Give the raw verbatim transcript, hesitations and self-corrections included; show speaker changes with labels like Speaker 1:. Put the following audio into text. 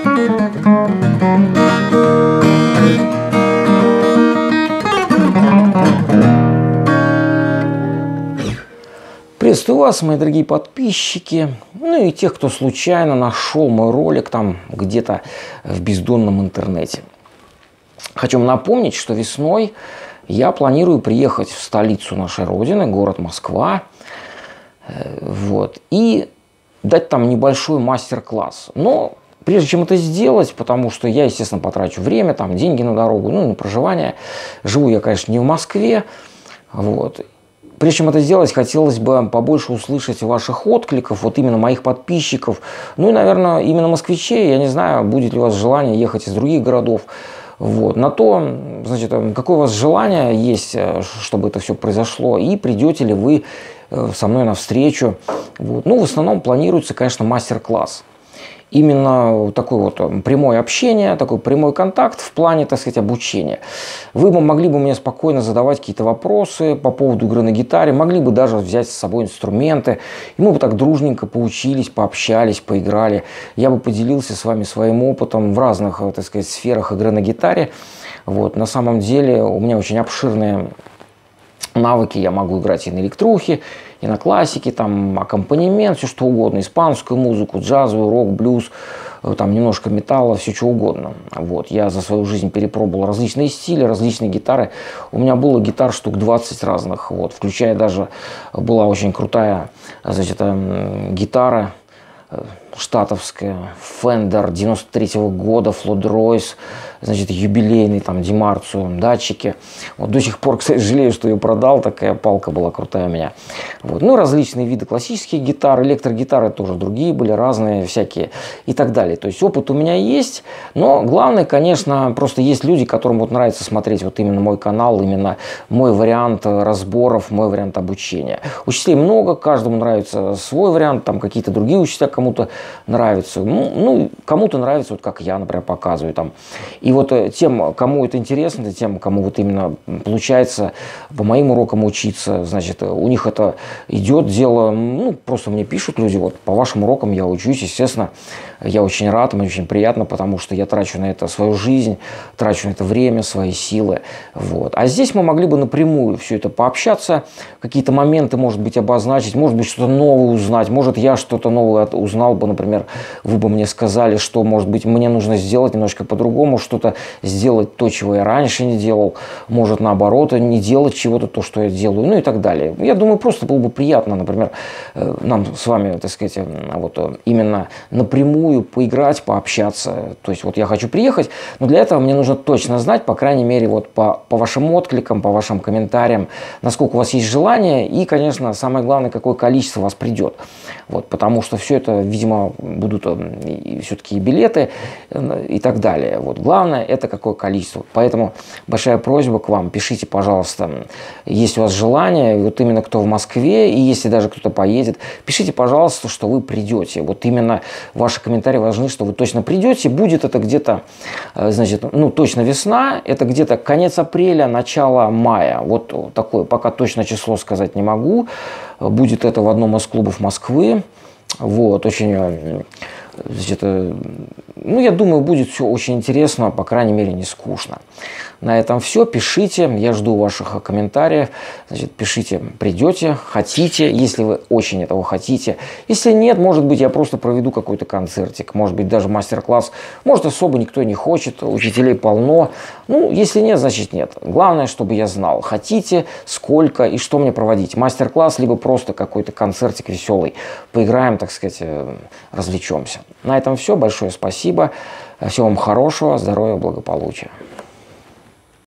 Speaker 1: Приветствую вас, мои дорогие подписчики, ну и тех, кто случайно нашел мой ролик там где-то в бездонном интернете. Хочу вам напомнить, что весной я планирую приехать в столицу нашей Родины, город Москва, вот, и дать там небольшой мастер-класс. Но прежде чем это сделать, потому что я, естественно, потрачу время, там, деньги на дорогу, ну, на проживание. Живу я, конечно, не в Москве, вот. Прежде чем это сделать, хотелось бы побольше услышать ваших откликов, вот именно моих подписчиков. Ну и, наверное, именно москвичей. Я не знаю, будет ли у вас желание ехать из других городов. Вот. На то, значит, какое у вас желание есть, чтобы это все произошло, и придете ли вы со мной навстречу. Вот. Ну, в основном планируется, конечно, мастер-класс. Именно такое вот прямое общение, такой прямой контакт в плане, так сказать, обучения. Вы бы могли бы мне спокойно задавать какие-то вопросы по поводу игры на гитаре, могли бы даже взять с собой инструменты, и мы бы так дружненько поучились, пообщались, поиграли. Я бы поделился с вами своим опытом в разных, так сказать, сферах игры на гитаре. Вот. На самом деле у меня очень обширные навыки, я могу играть и на электрухе, и на классике, там аккомпанемент, все что угодно, испанскую музыку, джазовый, рок, блюз, там немножко металла, все что угодно. Вот. Я за свою жизнь перепробовал различные стили, различные гитары. У меня было гитар штук двадцать разных, вот, включая даже была очень крутая, значит, гитара штатовская, Fender девяносто третьего года, Floyd Rose, значит, юбилейный, там, Демарцию, датчики. Вот до сих пор, кстати, жалею, что ее продал, такая палка была крутая у меня. Вот. Ну, различные виды классических гитар, электрогитары тоже другие были, разные всякие и так далее. То есть опыт у меня есть, но главное, конечно, просто есть люди, которым вот нравится смотреть вот именно мой канал, именно мой вариант разборов, мой вариант обучения. Учителей много, каждому нравится свой вариант, там какие-то другие учителя кому-то нравятся. Ну, ну кому-то нравится, вот как я, например, показываю там. И вот тем, кому это интересно, тем, кому вот именно получается по моим урокам учиться, значит, у них это идет дело, ну, просто мне пишут люди, вот, по вашим урокам я учусь, естественно, я очень рад, мне очень приятно, потому что я трачу на это свою жизнь, трачу на это время, свои силы, вот. А здесь мы могли бы напрямую все это пообщаться, какие-то моменты, может быть, обозначить, может быть, что-то новое узнать, может, я что-то новое узнал бы, например, вы бы мне сказали, что, может быть, мне нужно сделать немножко по-другому, что-то сделать то, чего я раньше не делал, может, наоборот, не делать чего-то, то, что я делаю, ну и так далее. Я думаю, просто было бы приятно, например, нам с вами, так сказать, вот именно напрямую поиграть, пообщаться. То есть вот я хочу приехать, но для этого мне нужно точно знать, по крайней мере, вот по, по вашим откликам, по вашим комментариям, насколько у вас есть желание и, конечно, самое главное, какое количество вас придет. Вот, потому что все это, видимо, будут все-таки и билеты и так далее. Вот, главное, это какое количество. Поэтому большая просьба к вам, пишите, пожалуйста, если у вас желание, вот именно кто в Москве, и если даже кто-то поедет, пишите, пожалуйста, что вы придете. Вот именно ваши комментарии важны, что вы точно придете. Будет это где-то, значит, ну, точно весна, это где-то конец апреля, начало мая. Вот такое, пока точно число сказать не могу. Будет это в одном из клубов Москвы. Вот, очень, значит, ну, я думаю, будет все очень интересно, по крайней мере, не скучно. На этом все. Пишите, я жду ваших комментариев. Значит, пишите, придете, хотите, если вы очень этого хотите. Если нет, может быть, я просто проведу какой-то концертик, может быть, даже мастер-класс. Может, особо никто не хочет, учителей полно. Ну, если нет, значит нет. Главное, чтобы я знал, хотите, сколько и что мне проводить. Мастер-класс, либо просто какой-то концертик веселый. Поиграем, так сказать, развлечемся. На этом все. Большое спасибо. Всего вам хорошего, здоровья, благополучия.